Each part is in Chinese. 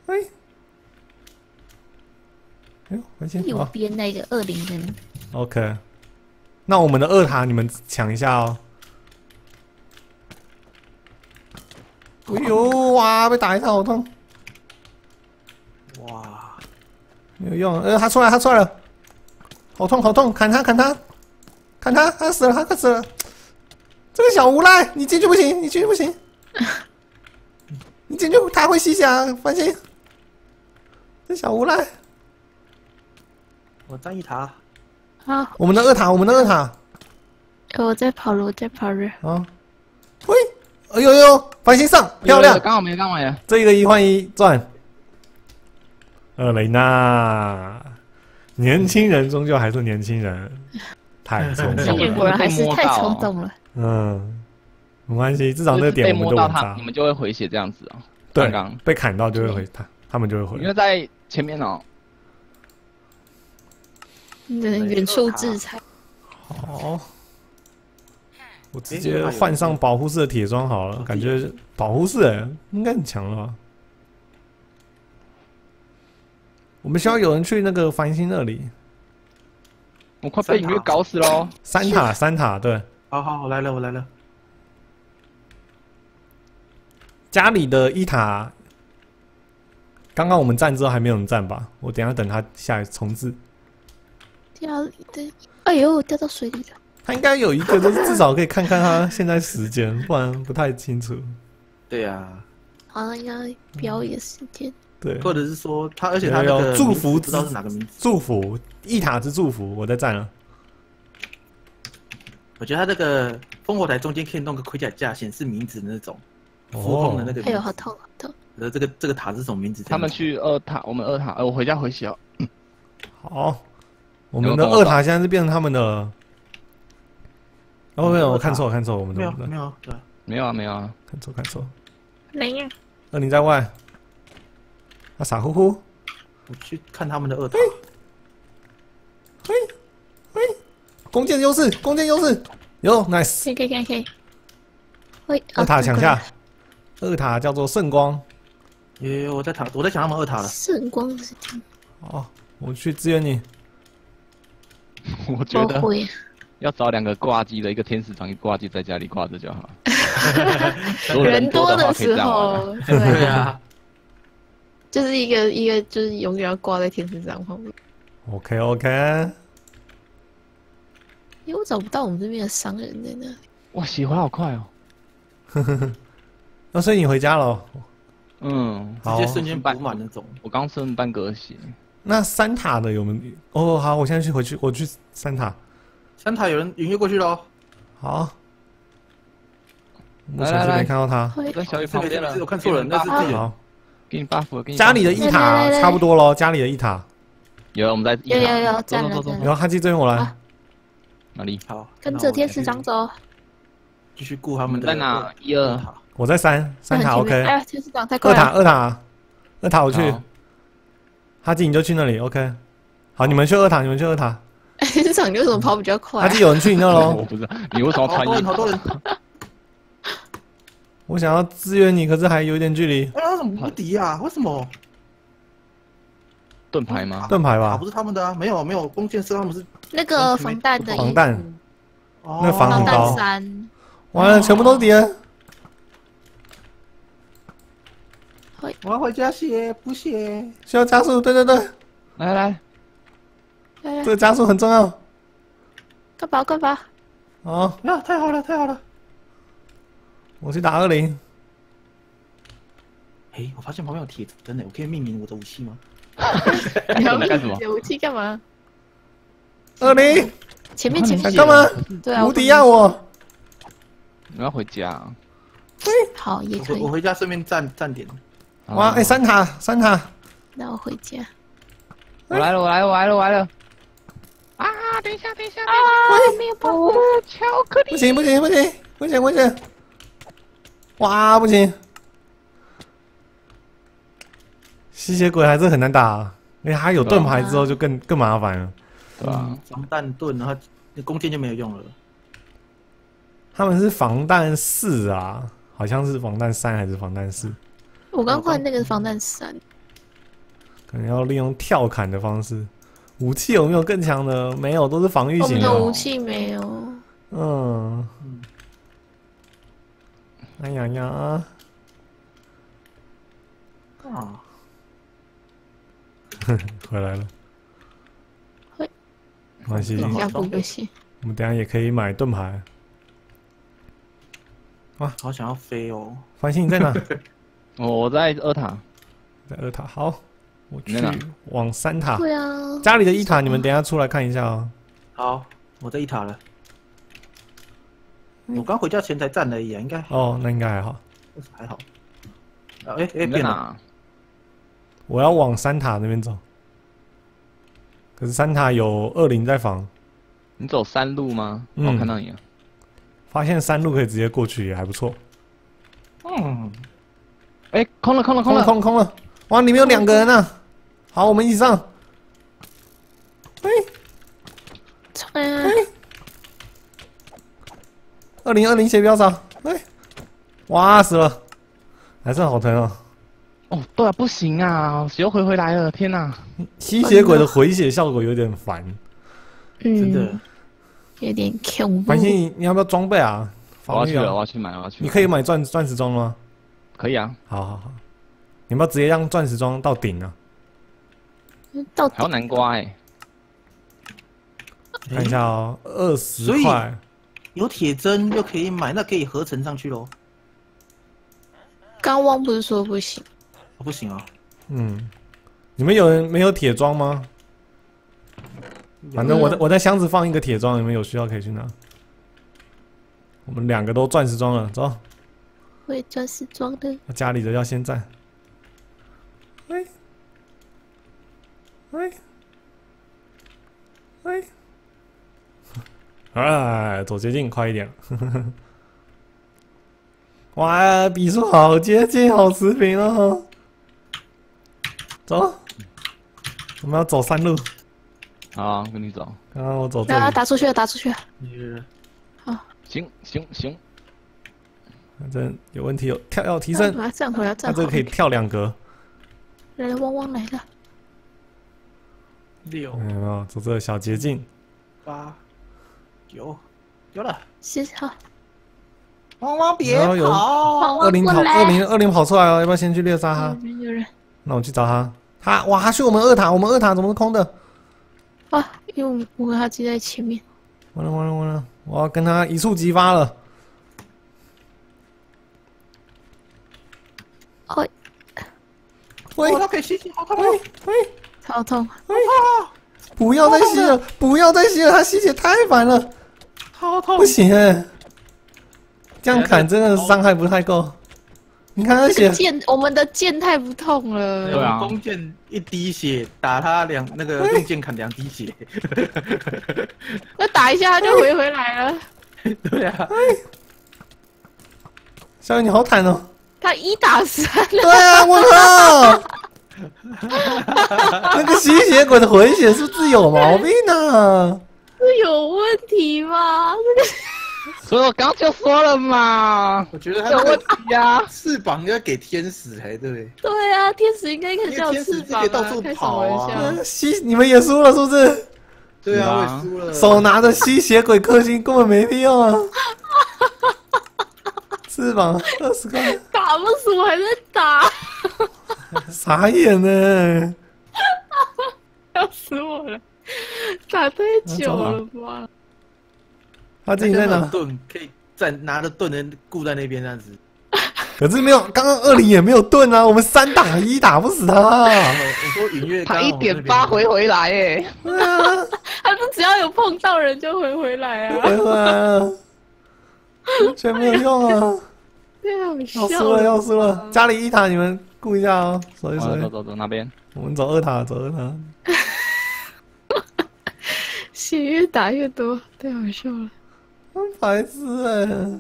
哎，哎呦，关心右边那个20人。 OK， 那我们的2塔你们抢一下哦。哎呦哇，被打一下好痛。 哇， 没有用，他出来了，好痛好痛，砍他，他死了，他快死了。这个小无赖，你进去不行，你进去不行，你进去他会吸血，放心。这小无赖， 我占一塔。 好， 我们的2塔， 我在跑了。 啊，喂，哎呦呦，繁星上，漂亮， 刚好没干嘛呀？ 这个1换1赚。厄雷娜，年轻人终究还是年轻人，太冲动了。 今年果然还是太冲动了。 没关系，至少那个点我们都稳扎。 你们就会回血这样子啊？ 对，被砍到就会回他们就会回。 因为在前面哦。 远处制裁。 好，我直接换上保护式的铁装好了，感觉保护式应该很强了吧？我们需要有人去那个繁星那里。 我快被隐约搞死喽 ！3塔，对。 好，我来了。 家里的1塔，刚刚我们站之后还没有人站吧？我等一下等他下来重置。 家里的，哎呦，掉到水里了。 他应该有一个，就是至少可以看看他现在时间，不然不太清楚。 对呀。 好像应该表演时间。 对， 或者是说他，而且他那个祝福不知道是哪个名字。 祝福1塔之祝福，我在站了。 我觉得他这个烽火台中间可以弄个盔甲架，显示名字的那种。浮空的那个。 哎呦，好痛。 这个塔是什么名字？ 他们去2塔，我们2塔，我回家回血哦。 好，我们的2塔现在是变成他们的了。哦，没有，我看错，我们的没有啊， 看错。 没有。 你在外。他傻乎乎。 我去看他们的2塔。 嘿，弓箭优势，有 nice。 可以。 喂，2塔抢下。2塔叫做圣光。 我在抢他们2塔了。 圣光是。 好，我去支援你。 我觉得要找2个挂机的，一个天使长，一个挂机在家里挂着就好。 人多的时候，对啊。 就是一个就是永远要挂在天使长旁边。 OK。 因为我找不到我们这边的商人在哪里。 哇，血回好快哦。 那所以你回家了。 直接瞬间补满那种。 我刚剩半格血。 那3塔的有没有？哦，好，我现在回去，我去3塔。 3塔有人隐约过去了。 好。我从这边看到他。 我在小雨旁边了。 我看错了，那是自己。 好。 给你 buff， 家里的1塔差不多咯，家里的1塔。 有，我们在 1塔。有，站了。 然后哈基这边我来。 哪里？ 好， 跟着天使长走。 继续顾他们的。 在哪？1、2塔。 我在3塔 OK。 哎呀，天使长太快了。 2塔我去。哈基你就去那里 OK。好，你们去2塔。 天使长你为什么跑比较快？ 哈基有人去你那喽。 我不知道，你为什么穿衣？ 好多人。 我想要支援你，可是还有点距离。 他怎么无敌啊？为什么？ 盾牌吗？ 盾牌吧。 塔不是他们的啊，没有，弓箭是他们是。 那个防弹的。 防弹。那防很高。完了，全部都是敌人。 我要回家补血。 需要加速，对。 来。 这个加速很重要。 干吧。 好。 呀，太好了。 我去打20。 我发现旁边有铁针我可以命名我的武器吗？ 你要干什么？武器干嘛 ？20。 前面。 干嘛？ 对啊， 无敌啊我！ 我要回家。 好，也可以。 我回家顺便站点。 哇，3塔。 那我回家。 我来了。啊！等一下！啊！ 没有巧克力。 不行！哇，不行！吸血鬼还是很难打，因为他有盾牌之后就更麻烦了。 对吧？ 防弹盾，然后弓箭就没有用了。 他们是防弹4啊，好像是防弹3还是防弹4？ 我刚换那个防弹3。 可能要利用跳砍的方式。武器有没有更强的？没有，都是防御我型的。 们的武器没有。 嗯。哎呀呀！ 啊， 回来了。 会。 没关系， 下部游戏。 我们等一下也可以买盾牌。 好想要飞哦！ 繁星你在哪？ 我在2塔。 在2塔。好，我去你在哪往3塔。 对啊。 家里的1塔，你们等一下出来看一下哦。 好，我在1塔了。我刚回家前才站了一眼，应该哦，那应该还好。 还好。哎， 你在变了。 哪？ 我要往3塔那边走。可是3塔有20在防。 你走山路吗？ 嗯我看到你了。 发现山路可以直接过去，也还不错。 嗯， 哎，空了，空了， 空了， 空了！ 空了，空了！哇，里面有2个人呢。好，我们一起上。哎冲啊！ 2020血标少。哎，哇死了，还是好疼哦。 哦，对啊，不行啊，血又回来了，天哪！ 吸血鬼的回血效果有点烦。 真的。 有点恐怖。 繁星，你要不要装备啊？ 我要去了， 防御啊我要去买，我要去买。 你可以买钻石装吗？ 可以啊， 好好好，你要不要直接让钻石装到顶啊？ 到还有南瓜哎。 看一下哦，20 所以块。 有铁针又可以买，那可以合成上去喽。 刚汪不是说不行？ 不行啊。 嗯，你们有人没有铁装吗？反正我在箱子放一个铁装，你们有需要可以去拿。我们2个都钻石装了，走。 我也钻石装的。 家里的要先占。喂，喂，喂，哎，走捷径，快一点。哇，比数好接近，好持平哦。走，我们要走山路。 好，跟你走。 刚刚我走这啊， 里， 打出去了，打出去了。 行行行， 反正有问题有跳要提升， 啊，站回来， 它站好。 这个可以跳2格。 来了，汪汪来了。 6、 有没有走这个小捷径？ 8、9，有了。 好。 汪汪别然后有跑！ 汪汪 20跑过来。 20跑出来了，要不要先去猎杀他？ 有人。 那我去找他。他去我们2塔，我们2塔怎么是空的？ 啊，因为我跟他接在前面。 完了完了完了！我要跟他一触即发了。 哦， 喂他可以吸血，好痛！ 喂喂！ 超痛。 不要再吸了，不要再吸了，他吸血太烦了， 好痛！ 不行哎！这样砍真的伤害不太够。你看他血， 剑，我们的剑太不痛了。 对啊弓箭1滴血，打他那个用剑砍2滴血。 那打一下他就回来了。 对啊， 小雨你好坦哦。 他1打3了。 对啊，我靠！那个吸血鬼的回血是不是有毛病呢？ 这有问题吗？这个所以我刚就说了嘛， 我觉得他有问那个题啊。 翅膀应该给天使才对。 对啊，天使应该可以叫因为天使翅膀可以到处开什么跑啊玩笑？ 你们也输了是不是？ 对啊，我是啊也输了。 手拿着吸血鬼氪星根本没必要啊！翅膀20块， 打不死我还在打， 傻眼呢！ 要死我了！打太久了吧？ 他自己在哪？ 盾可以拿着盾的固在那边这样子。 可是没有，刚刚20也没有盾啊，我们3打1打不死他。 我说云月他刚好 1.8回来哎， 对啊， 他就只要有碰到人就会回来啊， 回来啊，完全没有用啊！ 太好要笑输了，要输了！家里1塔你们顾一下哦，守一守。 走走走那边。 我们走2塔，走2塔。 血越打越多，太好笑了。 白痴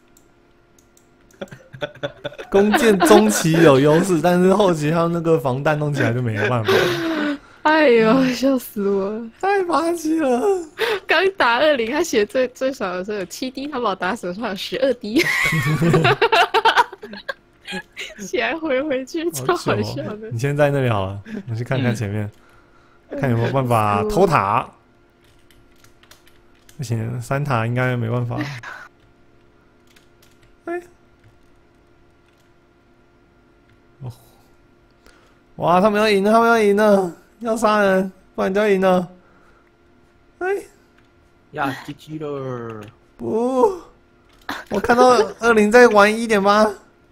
哎！弓箭中期有优势，但是后期他那个防弹弄起来就没有办法， 哎呦，笑死我了！ 太霸气了！ 刚打20，他血最少的时候有7滴，他把我打死的时候有12滴。 起来回去，超好好久笑的。 你先在那里好了，我去看看前面，看有没有办法偷塔。不行，3塔应该没办法。哎，哦，哇，他们要赢了，他们要赢了，要杀人，不然就要赢了。哎， 呀，GG 了。 不，我看到20在玩1.8。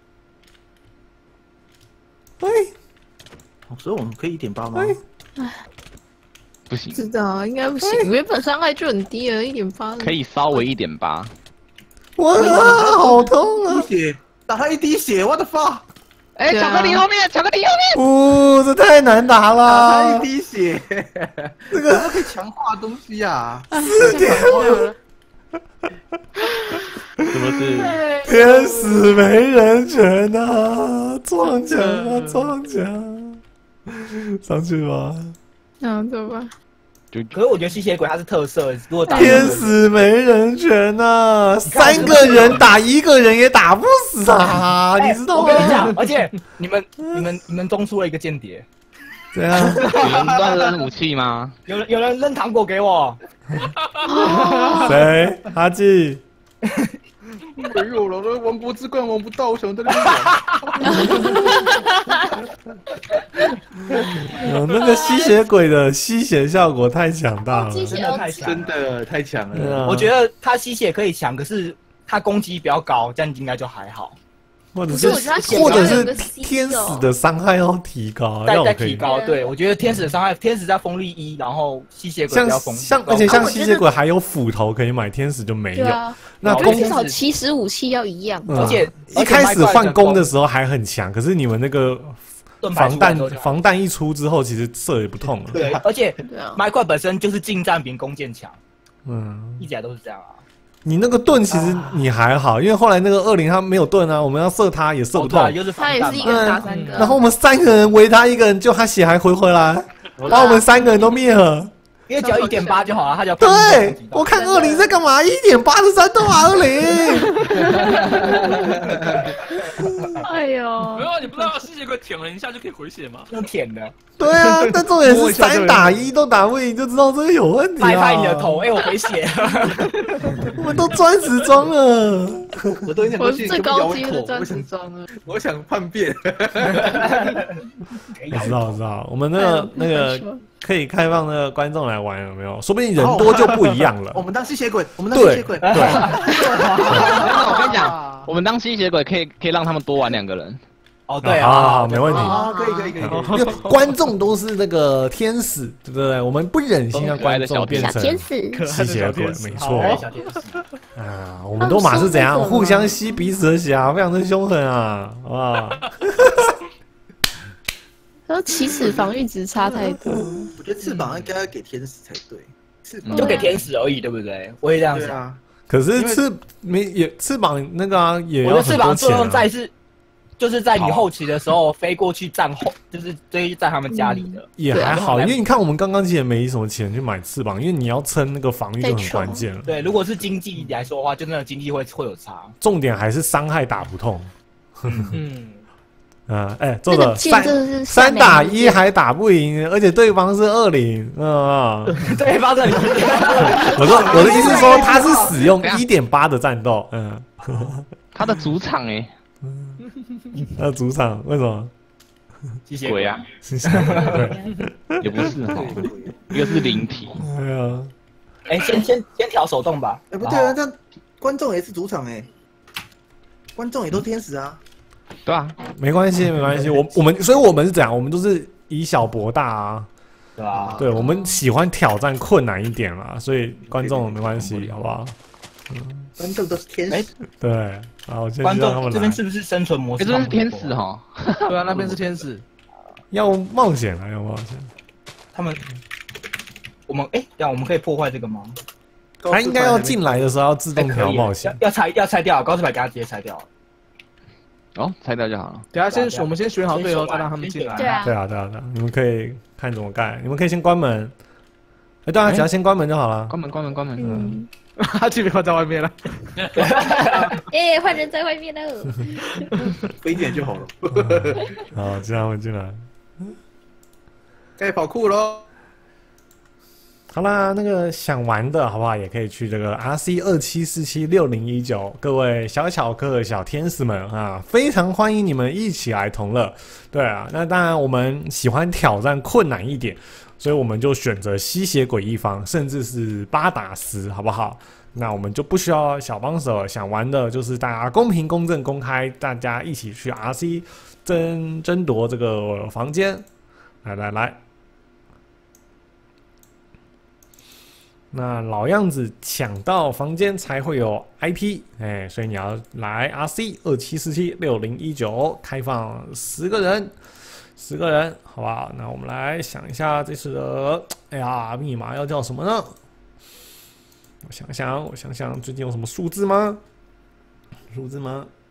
哎， 所以我们可以1.8吗？ 哎， 不行， 知道应该不行，原本伤害就很低了，1.8。 可以稍微1.8。 我啊，好痛啊！ 滴血，打他1滴血，我的 fuck！ 哎， 对啊巧克力后面，巧克力后面。 哦，这太难打打他了 1。滴血， 这个可以强化东西啊！ 4点了， 是不是？ 天使没人权啊！撞墙啊，撞墙！上去吧。 那怎么办？ 可是我觉得吸血鬼它是特色，如果打天使没人权啊！3个人打1个人也打不死啊！你知道吗？ 我跟你讲，而且你们中出了一个间谍， 怎样？ 有人乱扔武器吗？ 有人扔糖果给我， 谁？哈记？ 没有了，那王国之冠玩不到，我想在那边玩。 那个吸血鬼的吸血效果太强大了。 真的太强真了。 的太强对啊了。 我觉得他吸血可以强，可是他攻击比较高，这样应该就还好。 或者可是我觉得他或者是血量有个 C 天使的伤害要提高， 再要可以。 提高，对我觉得天使的伤害，天使在锋利1，然后吸血鬼比较锋利， 而且像我觉得吸血鬼还有斧头可以买，天使就没有。 对啊， 那攻我觉得至少起始武器要一样。 而且一开始换弓的时候还很强，可是你们那个防弹一出之后，其实射也不痛了。 对，而且对啊， 麦块本身就是近战比弓箭强， 嗯， 一直以来都是这样啊。 你那个盾其实你还好，因为后来那个20他没有盾啊，我们要射他也射不痛。 就是他也是一个人打3个。 然后我们3个人围他一个人，就他血还回来，把我们3个人都灭了。 因为只要1.8就好了，他只要对，我看20在干嘛？1.8的战斗啊，20。 哎呦没，有，你不知道吸血鬼舔了一下就可以回血吗？ 用舔的， 对啊，但重点是3打1都打不赢，就知道这个有问题拍拍你的啊。 头，哎，我回血。 我们都钻石装了。 我都有点我是最高级的钻石装了。 我想叛变。 我知道，我们那个可以开放那个观众来玩，有没有？说不定人多就不一样了。 我们当吸血鬼，我们当吸血鬼。 对， 我跟你讲，我们当吸血鬼可以让他们多玩2个人。 哦，对好，没问题。 啊，可以。 因为观众都是那个天使，对不对？我们不忍心让观众变成天使， 吸血鬼，没错。 小天使， 啊，我们都马是怎样互相吸彼此的血啊，非常的凶狠啊，好不好？ 然后起始防御值差太多。 我觉得翅膀应该要给天使才对，翅膀就给天使而已，对不对？我也这样想。 对啊。 可是翅膀那个啊，也要我的翅膀作用在就是在你后期的时候飞过去站后，就是追在他们家里的。 也还好，因为你看我们刚刚其实也没什么钱去买翅膀，因为你要撑那个防御就很关键了。 对，如果是经济来说的话，就那个经济会有差。 重点还是伤害打不痛。 嗯， 作者3打1还打不赢，而且对方是20， 对方的。 我的意思是说他是使用1.8的战斗， 他的主场他的主场为什么？ 吸血鬼啊，也不是哈，一个是灵体。 哎呀， 哎，先调手动吧。 哎，不对啊，这样观众也是主场哎，观众也都天使啊。 对啊， 没关系，所以我们是怎样？我们都是以小博大啊， 对吧？ 对，我们喜欢挑战困难一点啦，所以观众没关系，好不好？ 观众都是天使。 对，好，我先观让他们来众这边。是不是生存模式？ 这是天使哈。 对啊，那边是天使。 要冒险啊，要冒险。 我们可以破坏这个吗？ 他应该要进来的时候要自动调冒险。 要拆掉，高斯牌给他直接拆掉。 哦，拆掉就好了。 等下我们先选好队友，再让他们进来。 对啊， 对啊，你们可以看怎么盖，你们可以先关门。对啊，只要先关门就好了。 关门。 他基本上在外面了。 哎，换人在外面了。 飞进来就好了。 好，这样进来。 该跑酷喽。 好啦，那个想玩的好不好，也可以去这个 RC27476019，各位小巧克小天使们啊，非常欢迎你们一起来同乐。对啊，那当然我们喜欢挑战困难一点，所以我们就选择吸血鬼一方，甚至是巴达斯，好不好？那我们就不需要小帮手，想玩的就是大家公平、公正、公开，大家一起去 RC 争夺这个房间。来。那老样子，抢到房间才会有 IP， 所以你要来 RC27476019，开放10个人，好不好？那我们来想一下这次的，密码要叫什么呢？我想想，最近有什么数字吗？